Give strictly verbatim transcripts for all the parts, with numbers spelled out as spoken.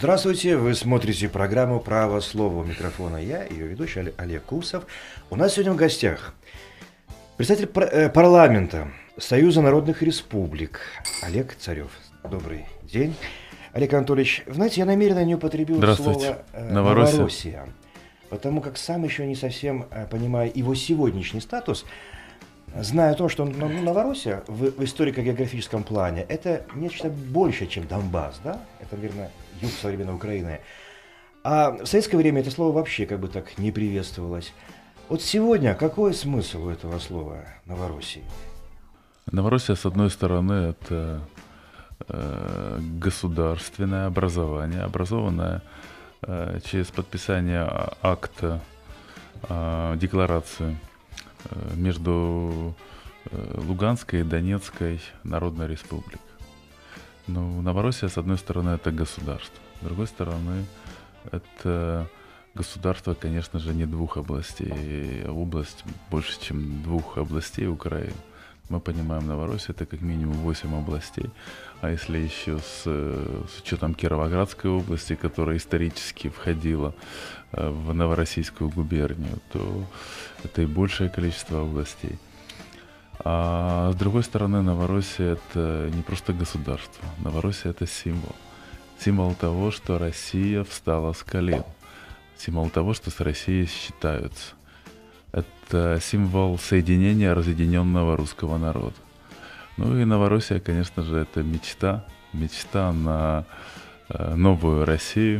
Здравствуйте, вы смотрите программу «Право слова». У микрофона я, ее ведущий Олег Кусов. У нас сегодня в гостях представитель парламента Союза народных республик Олег Тsarev. Добрый день. Олег Анатольевич, знаете, я намеренно не употребил слово э, Новороссия. «Новороссия», потому как сам еще не совсем э, понимаю его сегодняшний статус. Знаю о том, что ну, Новороссия в, в историко-географическом плане это нечто большее, чем Донбасс, да? Это, наверное, юг современной Украины. А в советское время это слово вообще как бы так не приветствовалось. Вот сегодня какой смысл у этого слова «Новороссии»? Новороссия, с одной стороны, это э, государственное образование, образованное э, через подписание акта, э, декларации э, между э, Луганской и Донецкой Народной Республикой. Ну, Новороссия, с одной стороны, это государство, с другой стороны, это государство, конечно же, не двух областей, а область больше, чем двух областей Украины. Мы понимаем, Новороссия это как минимум восемь областей, а если еще с, с учетом Кировоградской области, которая исторически входила в Новороссийскую губернию, то это и большее количество областей. А с другой стороны, Новороссия это не просто государство, Новороссия это символ. Символ того, что Россия встала с колен, символ того, что с Россией считаются. Это символ соединения разъединенного русского народа. Ну и Новороссия, конечно же, это мечта. Мечта на новую Россию,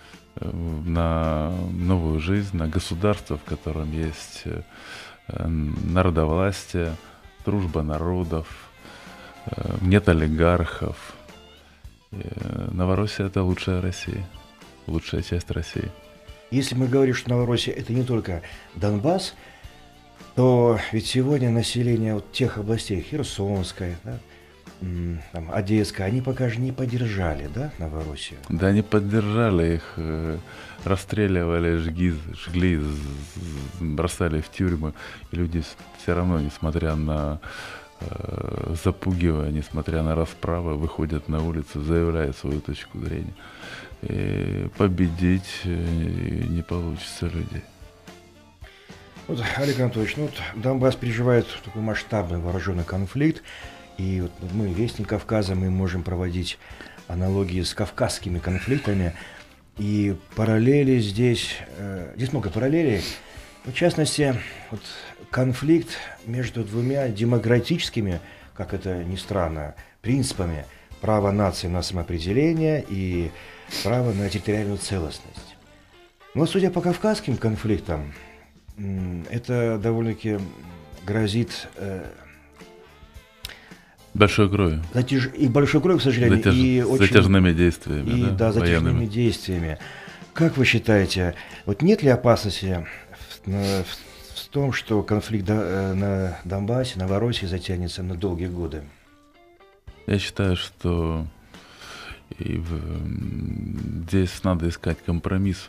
на новую жизнь, на государство, в котором есть народовластие, дружба народов, нет олигархов. Новороссия — это лучшая Россия, лучшая часть России. Если мы говорим, что Новороссия это не только Донбасс, то ведь сегодня население вот тех областей, Херсонской, да, там, Одесской, они пока же не поддержали, да, Новороссию? Да, они поддержали их, расстреливали, жгли, жгли, бросали в тюрьмы. И люди все равно, несмотря на э, запугивание, несмотря на расправы, выходят на улицу, заявляют свою точку зрения. И победить не получится людей. Вот, Олег Анатольевич, ну вот Донбасс переживает такой масштабный вооруженный конфликт, и вот мы, Вестник Кавказа, мы можем проводить аналогии с кавказскими конфликтами, и параллели здесь, э, здесь много параллелей. В частности, вот конфликт между двумя демократическими, как это ни странно, принципами: право нации на самоопределение и право на территориальную целостность. Но судя по кавказским конфликтам, это довольно-таки грозит э, большой кровью. Затяж... И большой кровью, к сожалению, Затяж... и очень... затяжными действиями. И, да, да, затяжными военными. действиями. Как вы считаете, вот нет ли опасности в, в, в том, что конфликт до, на Донбассе, Новороссии затянется на долгие годы? Я считаю, что и в... здесь надо искать компромисс.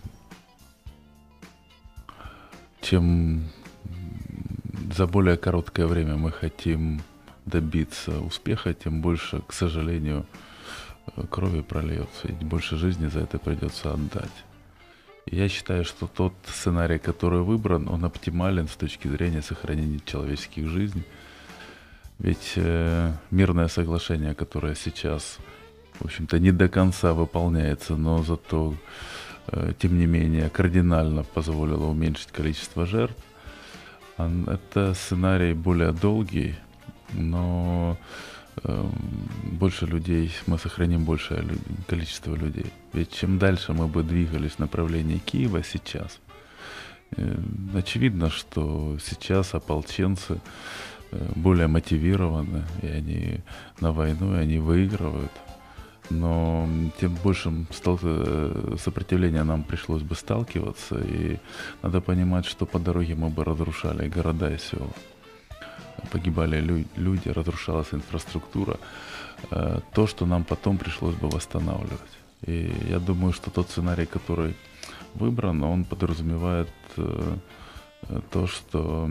Чем за более короткое время мы хотим добиться успеха, тем больше, к сожалению, крови прольется, и больше жизни за это придется отдать. И я считаю, что тот сценарий, который выбран, он оптимален с точки зрения сохранения человеческих жизней. Ведь э, мирное соглашение, которое сейчас, в общем-то, не до конца выполняется, но зато тем не менее кардинально позволило уменьшить количество жертв. Это сценарий более долгий, но больше людей, мы сохраним большее количество людей. Ведь чем дальше мы бы двигались в направлении Киева сейчас, очевидно, что сейчас ополченцы более мотивированы, и они на войну, и они выигрывают. Но тем большим сопротивлением нам пришлось бы сталкиваться, и надо понимать, что по дороге мы бы разрушали города и села. Погибали лю- люди, разрушалась инфраструктура, то, что нам потом пришлось бы восстанавливать. И я думаю, что тот сценарий, который выбран, он подразумевает то, что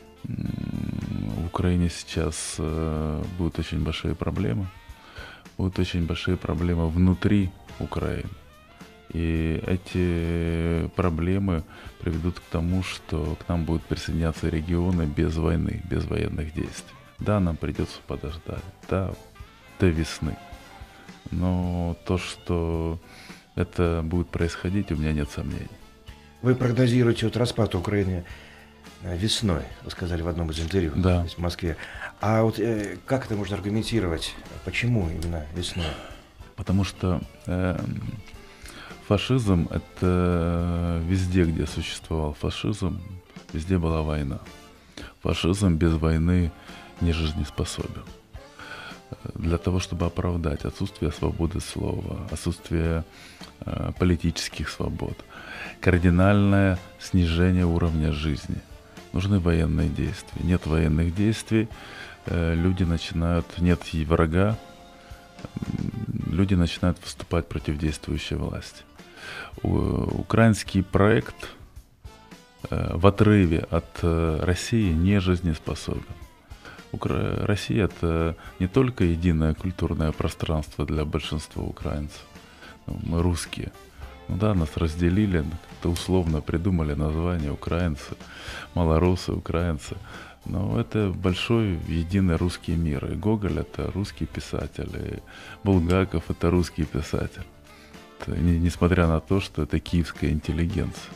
в Украине сейчас будут очень большие проблемы. Будут очень большие проблемы внутри Украины. И эти проблемы приведут к тому, что к нам будут присоединяться регионы без войны, без военных действий. Да, нам придется подождать, да, до весны. Но то, что это будет происходить, у меня нет сомнений. Вы прогнозируете вот распад Украины весной, вы сказали в одном из интервью, Да. здесь в Москве. А вот э, как это можно аргументировать? Почему именно весной? Потому что э, фашизм — это везде, где существовал фашизм, везде была война. Фашизм без войны не жизнеспособен. Для того, чтобы оправдать отсутствие свободы слова, отсутствие э, политических свобод, кардинальное снижение уровня жизни, нужны военные действия. Нет военных действий, э, люди начинают, нет и врага, люди начинают выступать против действующей власти. У, украинский проект э, в отрыве от э, России не жизнеспособен. Укра... Россия — это не только единое культурное пространство для большинства украинцев. Мы русские. Ну да, нас разделили, как-то условно придумали название украинцы, малорусы, украинцы. Но это большой единый русский мир. И Гоголь — это русский писатель, и Булгаков — это русский писатель. Это, не, несмотря на то, что это киевская интеллигенция.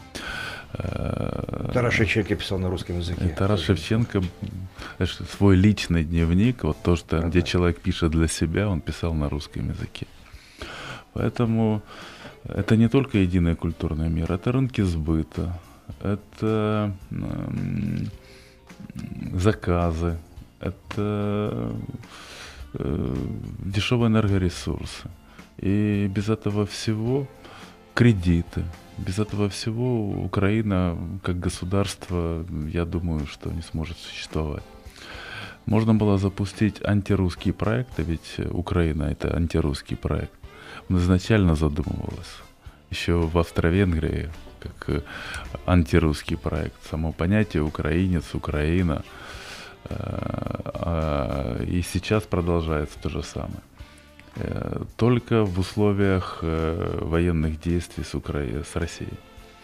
Тарас Шевченко писал на русском языке. И Тарас Шевченко свой личный дневник, вот то, что, где человек пишет для себя, он писал на русском языке. Поэтому это не только единый культурный мир, это рынки сбыта, это м, заказы, это э, дешевые энергоресурсы. И без этого всего кредиты. Без этого всего Украина как государство, я думаю, что не сможет существовать. Можно было запустить антирусский проект, а ведь Украина — это антирусский проект. Он изначально задумывалась еще в Австро-Венгрии как антирусский проект. Само понятие украинец, Украина. И сейчас продолжается то же самое. Только в условиях военных действий с, Укра... с Россией.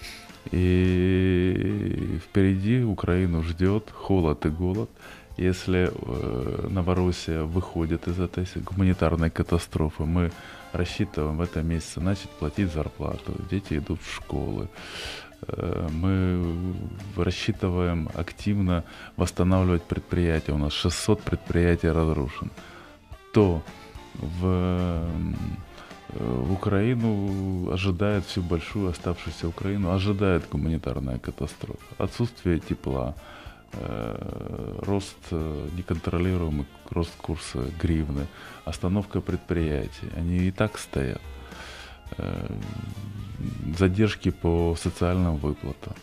И впереди Украину ждет холод и голод. Если Новороссия выходит из этой гуманитарной катастрофы, мы рассчитываем в этом месяце начать платить зарплату, дети идут в школы. Мы рассчитываем активно восстанавливать предприятия. У нас шестьсот предприятий разрушено. То В, в Украину ожидает всю большую оставшуюся Украину, ожидает гуманитарная катастрофа, отсутствие тепла, э, рост неконтролируемый, рост курса гривны, остановка предприятий, они и так стоят, э, задержки по социальным выплатам.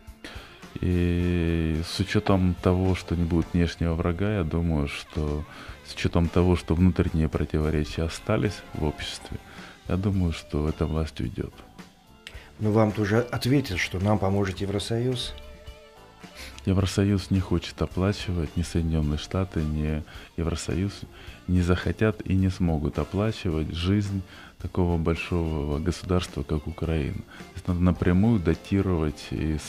И с учетом того, что не будет внешнего врага, я думаю, что с учетом того, что внутренние противоречия остались в обществе, я думаю, что эта власть уйдет. Но вам тоже ответят, что нам поможет Евросоюз? Евросоюз не хочет оплачивать, ни Соединенные Штаты, ни Евросоюз не захотят и не смогут оплачивать жизнь такого большого государства, как Украина. То есть надо напрямую датировать из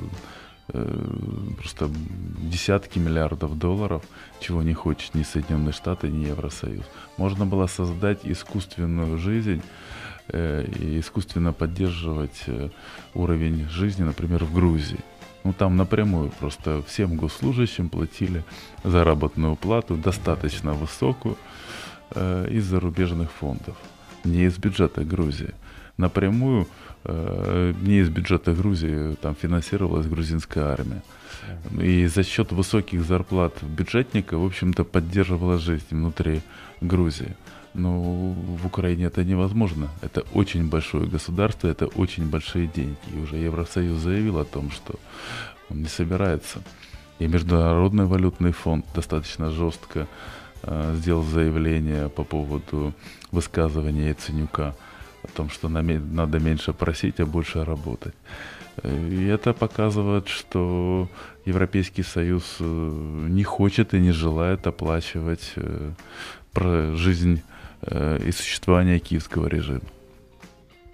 просто десятки миллиардов долларов, чего не хочет ни Соединенные Штаты, ни Евросоюз. Можно было создать искусственную жизнь э, и искусственно поддерживать э, уровень жизни, например, в Грузии. Ну там напрямую просто всем госслужащим платили заработную плату достаточно высокую э, из зарубежных фондов, не из бюджета Грузии. Напрямую э, не из бюджета Грузии там финансировалась грузинская армия. И за счет высоких зарплат бюджетника, в общем-то, поддерживала жизнь внутри Грузии. Но в Украине это невозможно. Это очень большое государство, это очень большие деньги. И уже Евросоюз заявил о том, что он не собирается. И Международный валютный фонд достаточно жестко э, сделал заявление по поводу высказывания Яценюка о том, что надо меньше просить, а больше работать. И это показывает, что Европейский Союз не хочет и не желает оплачивать жизнь и существование киевского режима.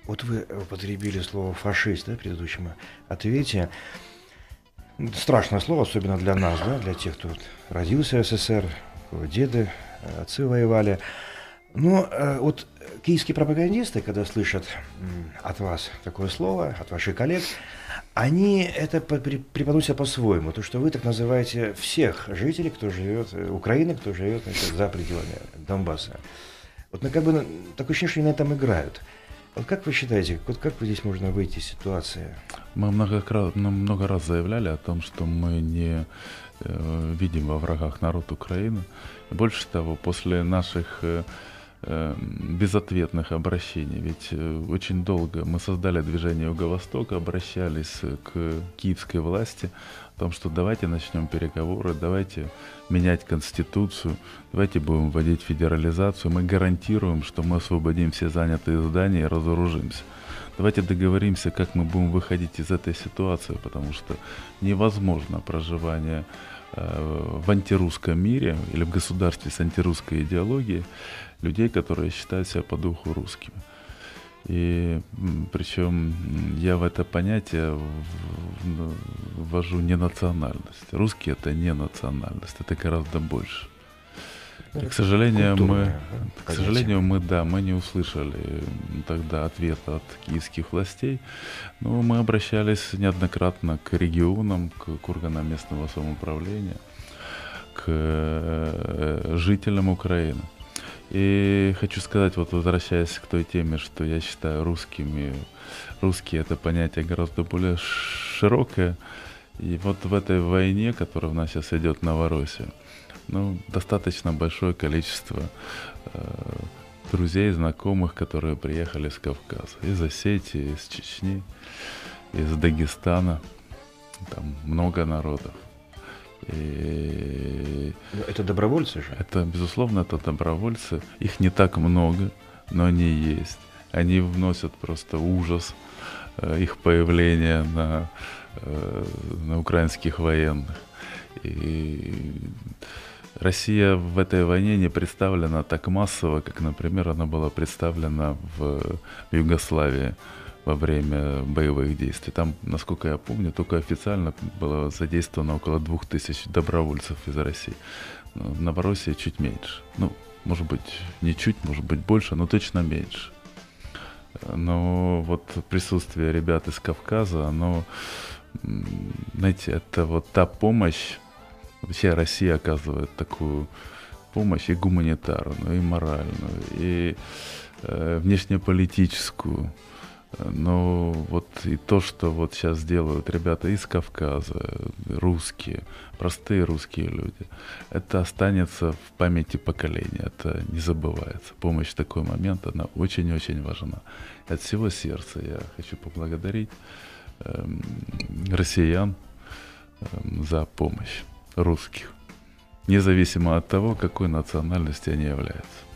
Вот вы употребили слово «фашист», да, в предыдущем ответе. Страшное слово, особенно для нас, да, для тех, кто вот родился в СССР, деды, отцы воевали. Но э, вот киевские пропагандисты, когда слышат м, от вас такое слово, от ваших коллег, они это преподносят по-своему. То, что вы так называете всех жителей, кто живет, Украины, кто живет, значит, за пределами Донбасса. Вот ну, как бы такое ощущение, что они на этом играют. Вот как вы считаете, вот как вы здесь можно выйти из ситуации? Мы много, много раз заявляли о том, что мы не э, видим во врагах народ Украины. Больше того, после наших э, э, безответных обращений, ведь э, очень долго мы создали движение Юго-Восток, обращались к киевской власти о том, что давайте начнем переговоры, давайте менять Конституцию, давайте будем вводить федерализацию, мы гарантируем, что мы освободим все занятые здания и разоружимся. Давайте договоримся, как мы будем выходить из этой ситуации, потому что невозможно проживание э, в антирусском мире или в государстве с антирусской идеологией людей, которые считают себя по духу русскими. И причем я в это понятие ввожу не национальность. Русский — это не национальность, это гораздо больше. И, к сожалению, мы, к сожалению, мы, да, мы не услышали тогда ответа от киевских властей, но мы обращались неоднократно к регионам, к, к органам местного самоуправления, к жителям Украины. И хочу сказать, вот возвращаясь к той теме, что я считаю русскими, русские — это понятие гораздо более широкое. И вот в этой войне, которая у нас сейчас идет в Новороссии, ну, достаточно большое количество э, друзей, знакомых, которые приехали с Кавказа, из Осетии, из Чечни, из Дагестана, там много народов. И это добровольцы же? Это, безусловно, это добровольцы. Их не так много, но они есть. Они вносят просто ужас э, их появления на, э, на украинских военных. И Россия в этой войне не представлена так массово, как, например, она была представлена в, в Югославии во время боевых действий. Там, насколько я помню, только официально было задействовано около двух тысяч добровольцев из России. В Новороссии чуть меньше. Ну, может быть, не чуть, может быть, больше, но точно меньше. Но вот присутствие ребят из Кавказа, оно, знаете, это вот та помощь. Вообще Россия оказывает такую помощь и гуманитарную, и моральную, и э, внешнеполитическую. Но вот и то, что вот сейчас делают ребята из Кавказа, русские, простые русские люди, это останется в памяти поколения, это не забывается. Помощь в такой момент, она очень-очень важна. И от всего сердца я хочу поблагодарить э, россиян э, за помощь русских, независимо от того, какой национальности они являются.